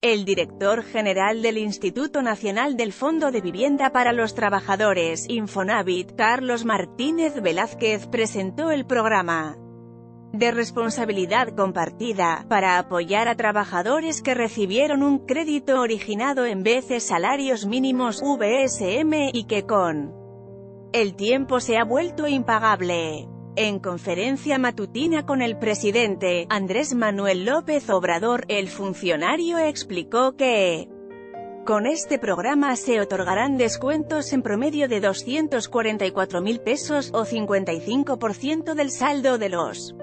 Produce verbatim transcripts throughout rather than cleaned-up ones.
El director general del Instituto Nacional del Fondo de Vivienda para los Trabajadores, Infonavit, Carlos Martínez Velázquez, presentó el programa de responsabilidad compartida, para apoyar a trabajadores que recibieron un crédito originado en veces salarios mínimos V S M y que con el tiempo se ha vuelto impagable. En conferencia matutina con el presidente, Andrés Manuel López Obrador, el funcionario explicó que con este programa se otorgarán descuentos en promedio de doscientos cuarenta y cuatro mil pesos, o cincuenta y cinco por ciento del saldo de los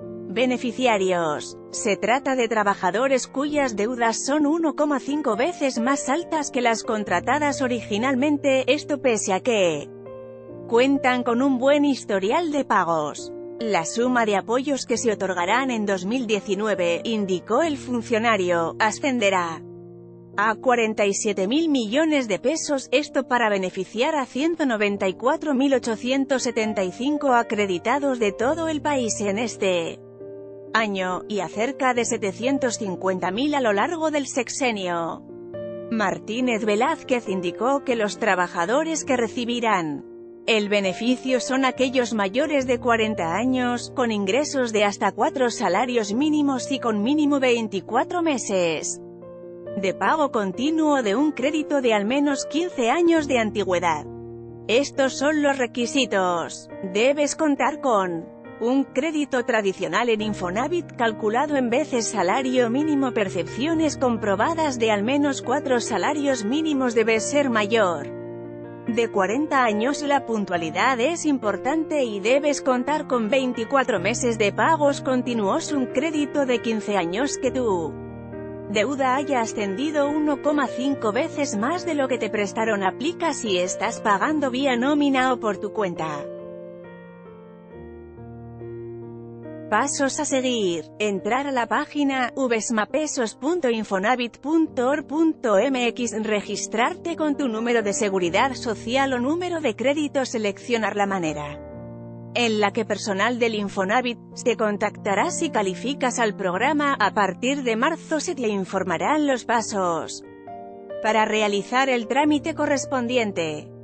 beneficiarios. Se trata de trabajadores cuyas deudas son uno coma cinco veces más altas que las contratadas originalmente, esto pese a que cuentan con un buen historial de pagos. La suma de apoyos que se otorgarán en dos mil diecinueve, indicó el funcionario, ascenderá a cuarenta y siete mil millones de pesos, esto para beneficiar a ciento noventa y cuatro mil ochocientos setenta y cinco acreditados de todo el país en este año, y a cerca de setecientos cincuenta mil a lo largo del sexenio. Martínez Velázquez indicó que los trabajadores que recibirán el beneficio son aquellos mayores de cuarenta años, con ingresos de hasta cuatro salarios mínimos y con mínimo veinticuatro meses de pago continuo de un crédito de al menos quince años de antigüedad. Estos son los requisitos. Debes contar con un crédito tradicional en Infonavit calculado en veces salario mínimo, percepciones comprobadas de al menos cuatro salarios mínimos, debe ser mayor de cuarenta años, la puntualidad es importante y debes contar con veinticuatro meses de pagos continuos, un crédito de quince años, que tu deuda haya ascendido uno coma cinco veces más de lo que te prestaron, aplica si estás pagando vía nómina o por tu cuenta. Pasos a seguir: entrar a la página ubesmapesos punto infonavit punto org punto mx, registrarte con tu número de seguridad social o número de crédito, seleccionar la manera en la que personal del Infonavit te contactará si calificas al programa. A partir de marzo se te informarán los pasos para realizar el trámite correspondiente.